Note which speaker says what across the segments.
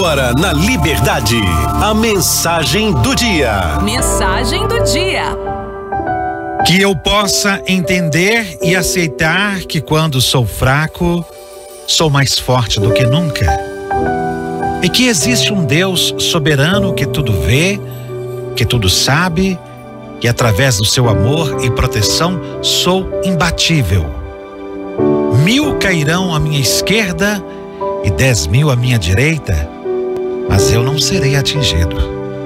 Speaker 1: Agora na Liberdade, a mensagem do dia.
Speaker 2: Mensagem do dia.
Speaker 3: Que eu possa entender e aceitar que quando sou fraco, sou mais forte do que nunca. E que existe um Deus soberano que tudo vê, que tudo sabe, e através do seu amor e proteção sou imbatível. 1000 cairão à minha esquerda e 10.000 à minha direita, mas eu não serei atingido.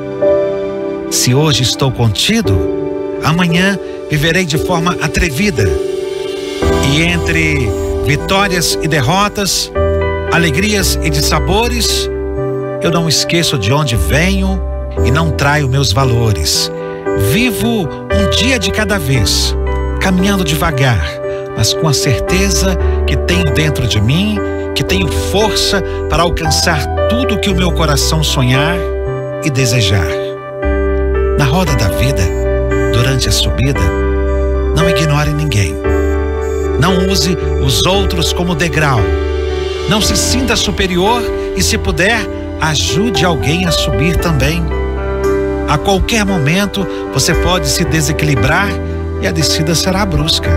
Speaker 3: Se hoje estou contido, amanhã viverei de forma atrevida. E entre vitórias e derrotas, alegrias e dissabores, eu não esqueço de onde venho e não traio meus valores. Vivo um dia de cada vez, caminhando devagar, mas com a certeza que tenho dentro de mim, que tenho força para alcançar tudo que o meu coração sonhar e desejar. Na roda da vida, durante a subida, não ignore ninguém. Não use os outros como degrau. Não se sinta superior e, se puder, ajude alguém a subir também. A qualquer momento, você pode se desequilibrar e a descida será brusca.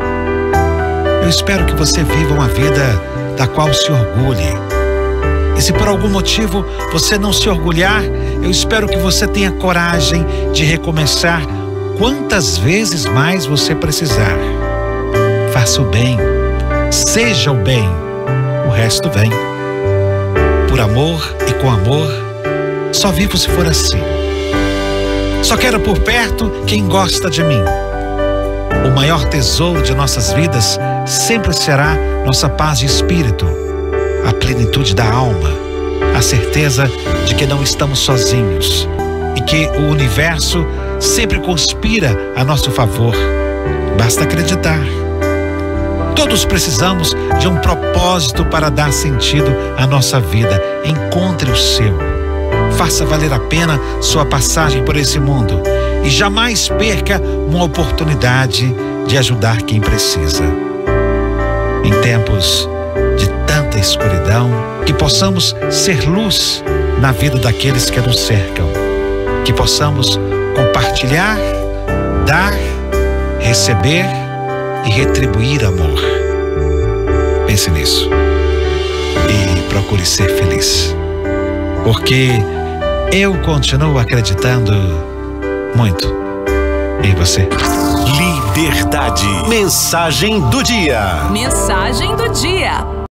Speaker 3: Eu espero que você viva uma vida da qual se orgulhe. E se por algum motivo você não se orgulhar, eu espero que você tenha coragem de recomeçar quantas vezes mais você precisar. Faça o bem, seja o bem, o resto vem. Por amor e com amor, só vivo se for assim. Só quero por perto quem gosta de mim. O maior tesouro de nossas vidas sempre será nossa paz de espírito, a plenitude da alma, a certeza de que não estamos sozinhos e que o universo sempre conspira a nosso favor. Basta acreditar. Todos precisamos de um propósito para dar sentido à nossa vida. Encontre o seu. Faça valer a pena sua passagem por esse mundo e jamais perca uma oportunidade de ajudar quem precisa. Em tempos de tanta escuridão, que possamos ser luz na vida daqueles que nos cercam, que possamos compartilhar, dar, receber e retribuir amor. Pense nisso e procure ser feliz, porque eu continuo acreditando muito em você.
Speaker 1: Liberdade, mensagem do dia.
Speaker 2: Mensagem do dia.